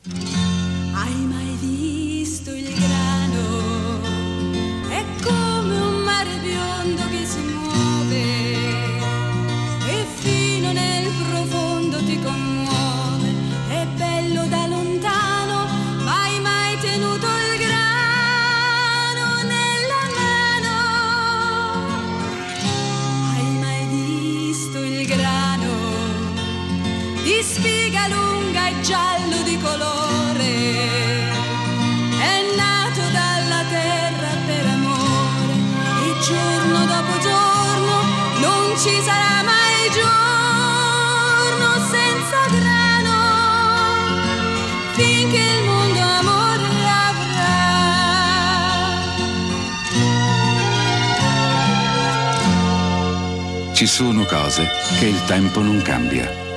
Hai mai visto il grano? È come un mare biondo che si muove e fino nel profondo ti commuove. È bello da lontano, ma hai mai tenuto il grano nella mano? Hai mai visto il grano? Di spiga lunga e giallo di colore, è nato dalla terra per amore e giorno dopo giorno non ci sarà mai giorno senza grano, finché il mondo amore avrà. Ci sono cose che il tempo non cambia.